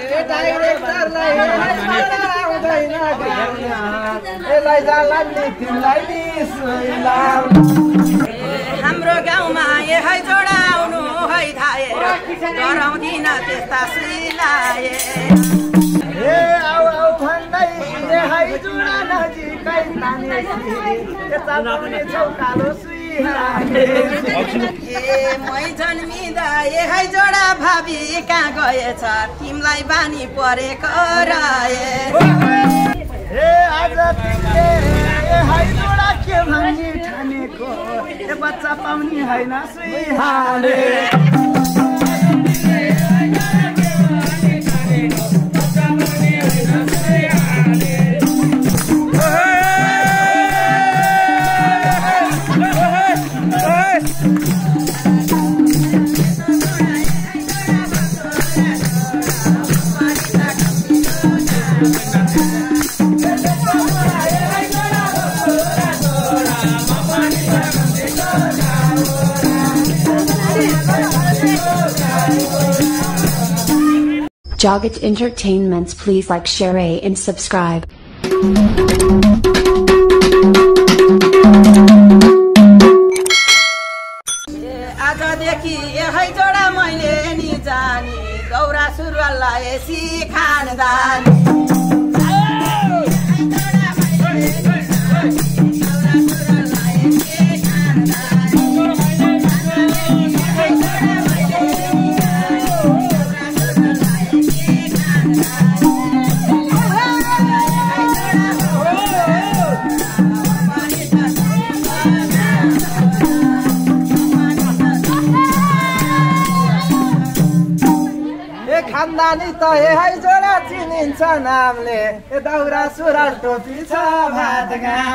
हाम्रो गाउँमा है जोडा आउनु है थाहे गराउँदिन त्यस्ता सुइलाए आउ भन्दै है जोडा नजिकै कालो मै जन्मिँदा है जोडा भावी कहाँ गएछ तिमीलाई बानी परेको रहे आज है जोडा के भन्ने ठानेको बच्चा पाउने होइन सुइहाले Joggit Entertainments, please like, share, and subscribe. आजदेखि है जोडा मैले नि जानी गौरा सुरुवाललाई सिखान्दानी खानदानी त है जोडा चिनिन्छ नामले दौरा सुरुवाल टोपी छ भात गाउँ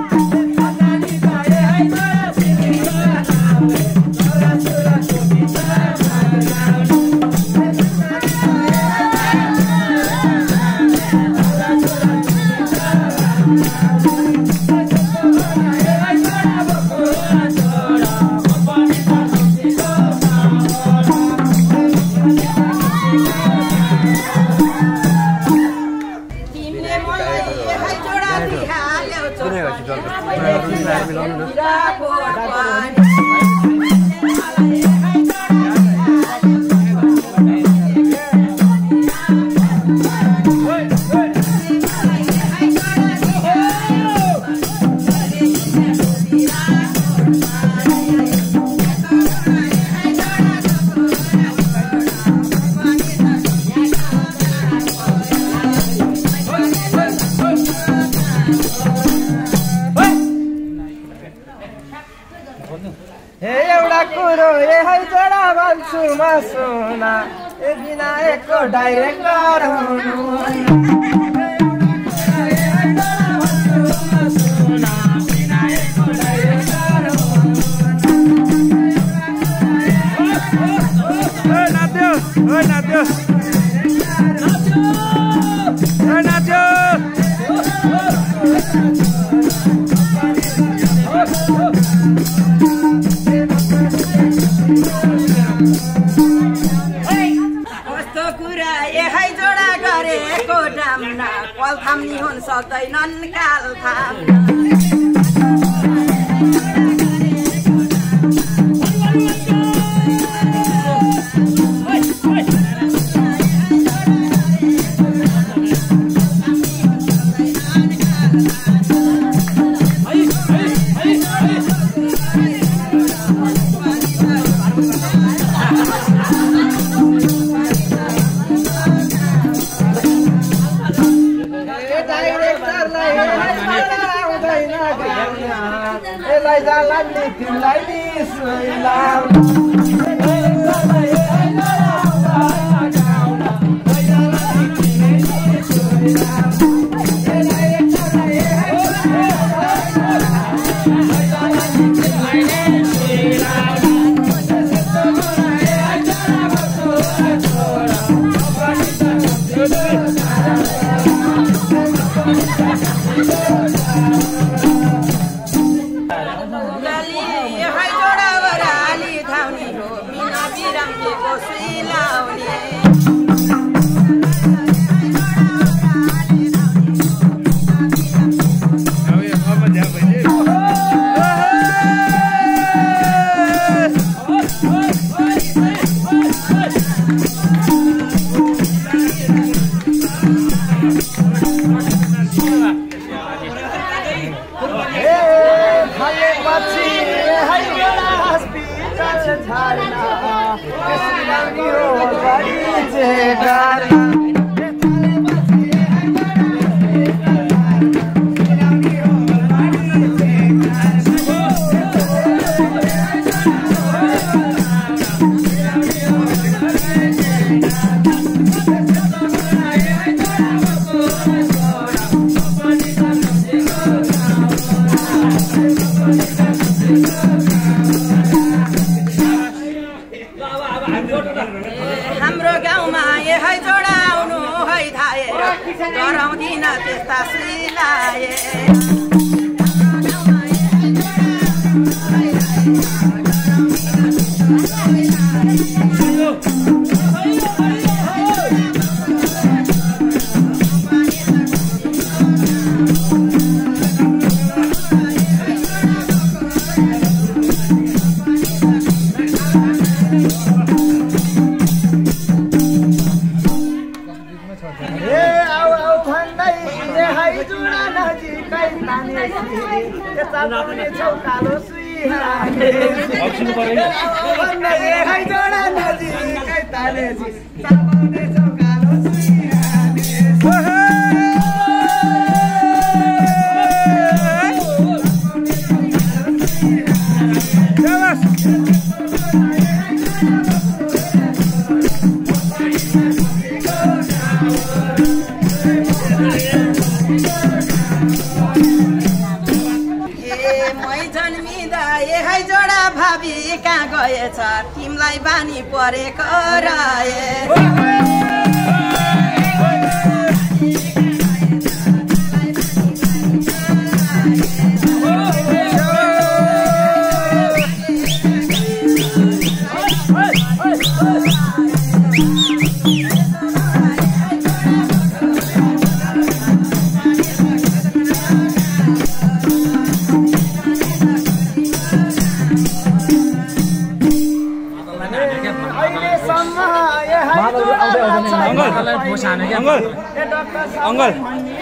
एउटा कुरो है जोडा भन्छु म सुना विनायकको डाइरेक्टर हुनु कल थाम्नी हुन सक्दैनन् काल थाम डराउँदिन त्यस्ता सुइलाए कालो सुइहाले जोडा नजिकै तानेजी चापाउने छौ कालो सुइहाले कहाँ गएछ तिमीलाई बानी परेको रहे Uncle,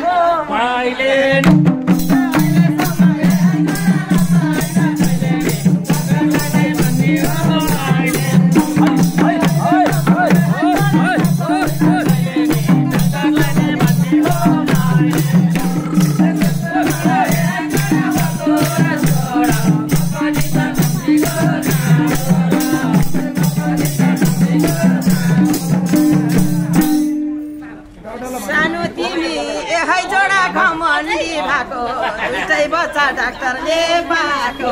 बच्चा डाक्टरले पाएको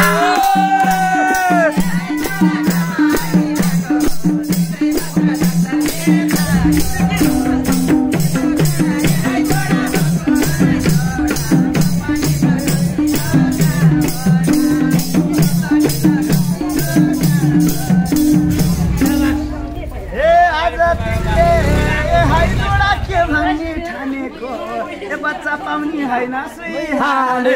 बच्चा पाउने हैन सुइहाले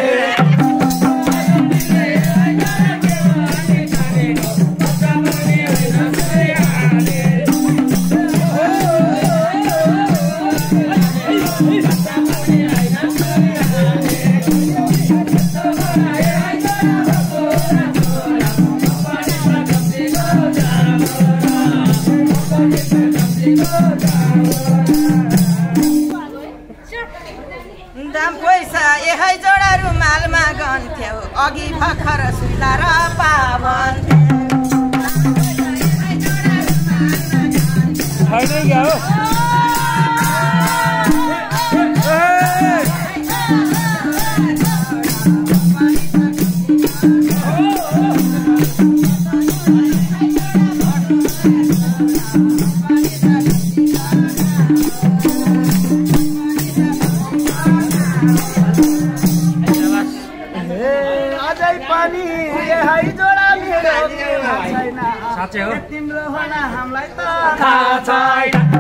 अघि भर्खर सुत्ला र पावन तिम्रो होला हामीलाई त थाहा छैन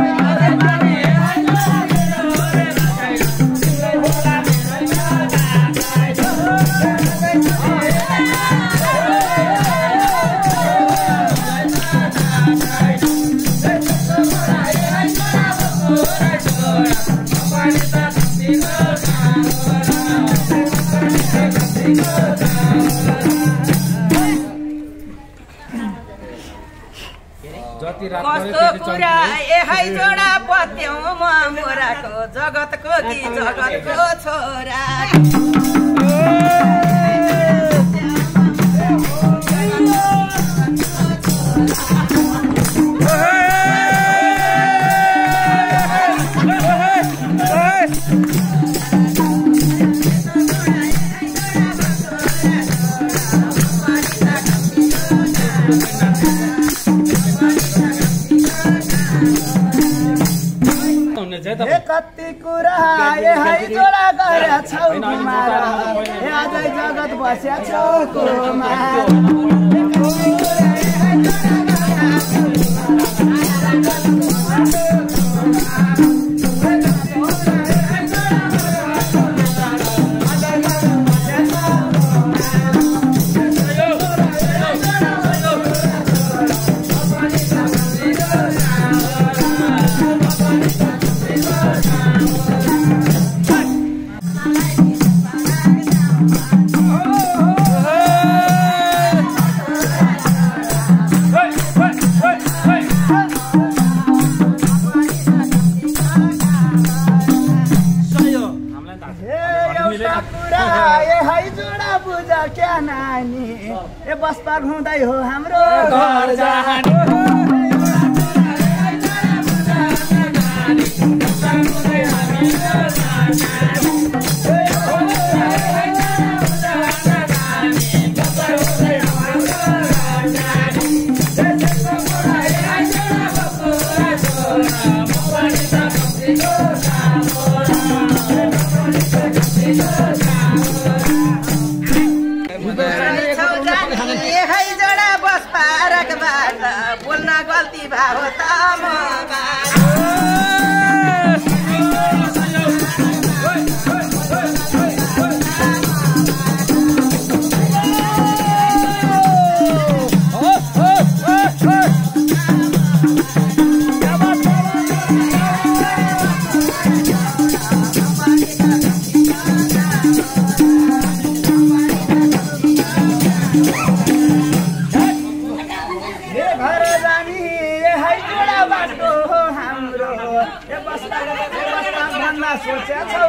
कस्तो कुरा एहै जोडा पत्याउ म मोराको जगतको कि जगतको छोरा भन्ने चाहिँ ए कति कुरा ए हाई जोडा गरेर छौ कुमार ए अझै जगत बस्या छौ कुमार क्या नानी ए बस्तर हुँदै हो हाम्रो घर जाने बोल्न गल्ती भाव सोचा छौ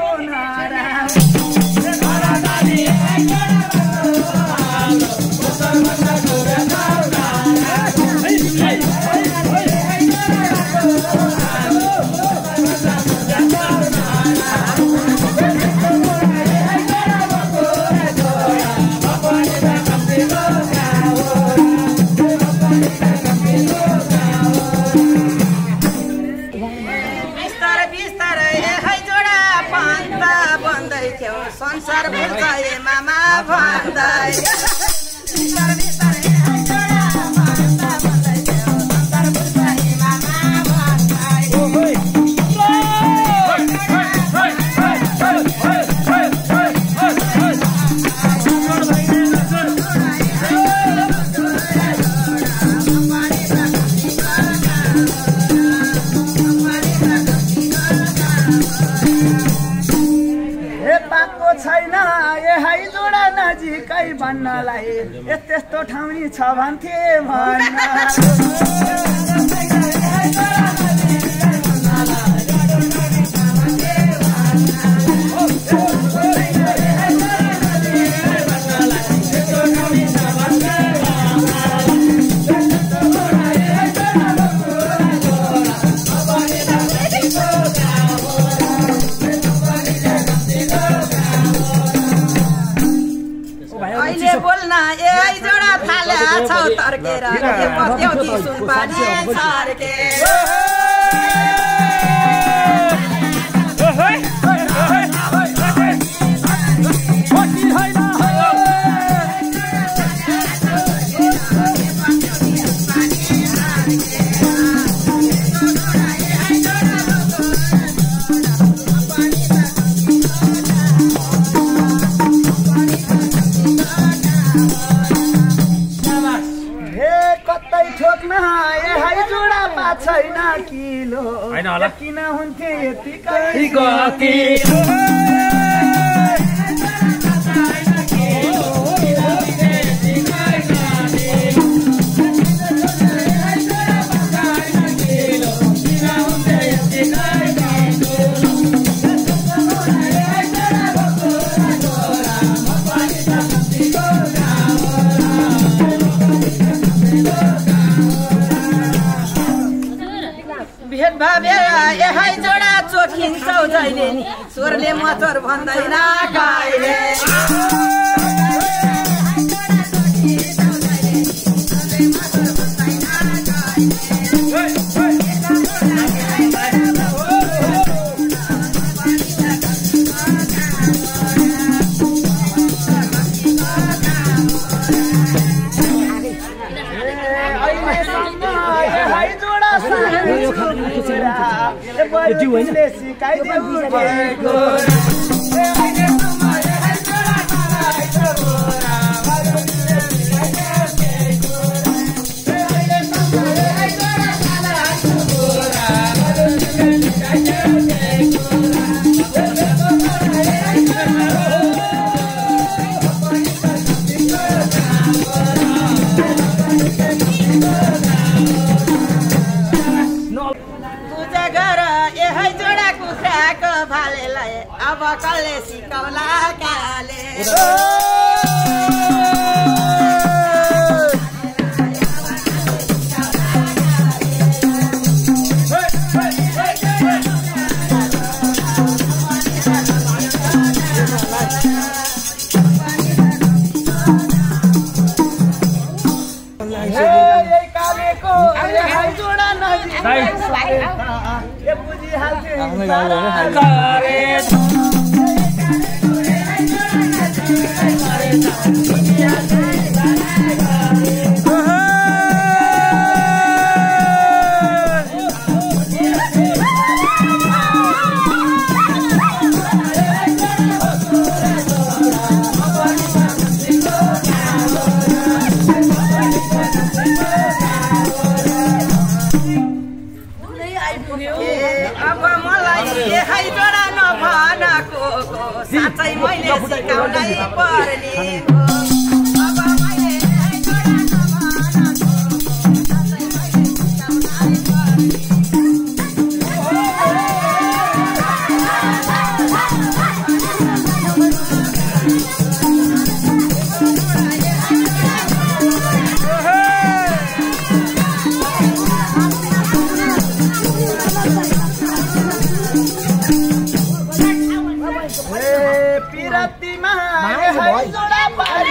संसार भुल्दै मामा भन्दै छैन ए हाई जोडा नजिकै भन्नलाई त्यस्तो ठाउँ छ भन्थे बोल्न ए जोडा थाल्या छौ तर्केर के पत्याउती सुनपानी छर्के छैन किलो किन हुन्थे यतिकै ए हाई जोडा चोखिन्छौ जहिले नि स्वरले मचोर भन्दैन कहिले बरुले सिकाइदेऊ अब कसले सिकाउला काले साँच्चै मैले सिकाउनै पर्ने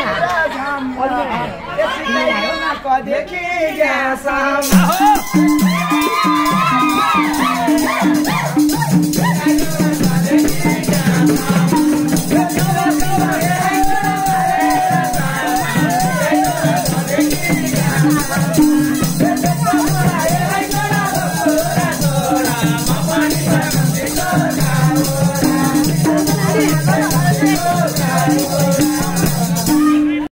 देखी गया